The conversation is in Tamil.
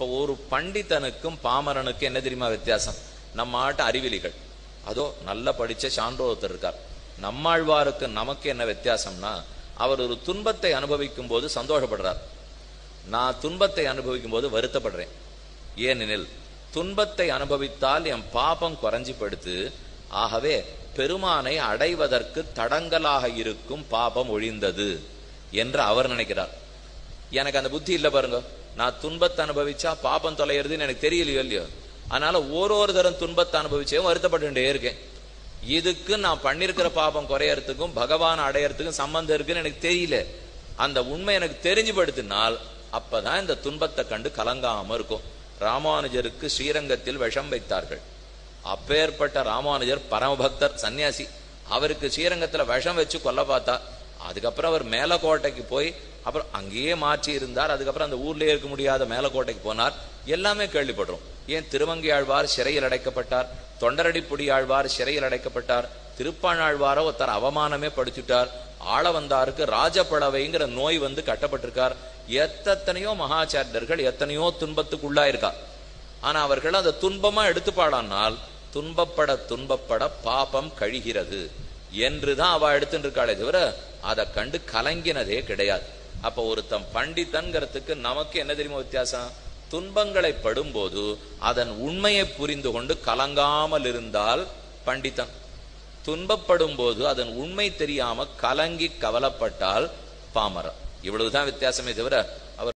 அப்போ ஒரு பண்டிதனுக்கும் பாமரனுக்கும் என்ன தெரியுமா வித்தியாசம்? நம்ம ஆட்ட அறிவிலிகள், அதோ நல்ல படிச்ச சான்றோத்தர் இருக்கார். நம்மாழ்வாருக்கு நமக்கு என்ன வித்தியாசம்னா, அவர் ஒரு துன்பத்தை அனுபவிக்கும் போது சந்தோஷப்படுறார், நான் துன்பத்தை அனுபவிக்கும் போது வருத்தப்படுறேன். ஏனெனில் துன்பத்தை அனுபவித்தால் என் பாபம் குறைஞ்சி படுத்து, ஆகவே பெருமானை அடைவதற்கு தடங்கலாக இருக்கும் பாபம் ஒழிந்தது என்று அவர் நினைக்கிறார். எனக்கு அந்த புத்தி இல்லை பாருங்க. நான் துன்பத்தை அனுபவிச்சா பாபம் தொலைகிறதுன்னு எனக்கு தெரியலையோ இல்லையோ, அதனால ஒரு தரம் துன்பத்தை அனுபவிச்சே வருத்தப்பட்டுட்டே இருக்கேன். இதுக்கு நான் பண்ணிருக்கிற பாபம் குறையறதுக்கும் பகவான் அடையறதுக்கும் சம்பந்தம் இருக்குன்னு எனக்கு தெரியல. அந்த உண்மை எனக்கு தெரிஞ்சு படுத்தினால் அப்பதான் இந்த துன்பத்தை கண்டு கலங்காம இருக்கும். ராமானுஜருக்கு ஸ்ரீரங்கத்தில் விஷம் வைத்தார்கள். அப்பேற்பட்ட ராமானுஜர் பரமபக்தர், சன்னியாசி. அவருக்கு ஸ்ரீரங்கத்துல விஷம் வச்சு கொல்ல பார்த்தா. அதுக்கப்புறம் அவர் மேலக்கோட்டைக்கு போய் அப்புறம் அங்கேயே மாற்றி இருந்தார். அதுக்கப்புறம் அந்த ஊர்லயே இருக்க முடியாத மேலக்கோட்டைக்கு போனார். எல்லாமே கேள்விப்படுறோம். ஏன் திருமங்கையாழ்வார் சிறையில் அடைக்கப்பட்டார், தொண்டரடிப்புடி ஆழ்வார் சிறையில் அடைக்கப்பட்டார், திருப்பாணாழ்வார ஒருத்தர் அவமானமே படிச்சுட்டார், ஆள வந்தாருக்கு ராஜப்படவைங்கிற நோய் வந்து கட்டப்பட்டிருக்கார். எத்தனையோ மகாச்சாரியர்கள் எத்தனையோ துன்பத்துக்குள்ளாயிருக்கார். ஆனா அவர்கள் அந்த துன்பமா எடுத்துப்பாடானால் துன்பப்பட துன்பப்பட பாபம் கழிகிறது என்றுதான் அவ எடுத்துட்டு இருக்காளே தவிர அதை கண்டு கலங்கினதே கிடையாது. அப்ப ஒருத்தன் பண்டிதன்கிறதுக்கு நமக்கு என்ன தெரியுமா வித்தியாசம்? துன்பங்களை படும்போது அதன் உண்மையை புரிந்து கொண்டு கலங்காமல் இருந்தால் பண்டிதன். துன்பப்படும் போது அதன் உண்மை தெரியாம கலங்கி கவலைப்பட்டால் பாமரன். இவ்வளவுதான் வித்தியாசமே தவிர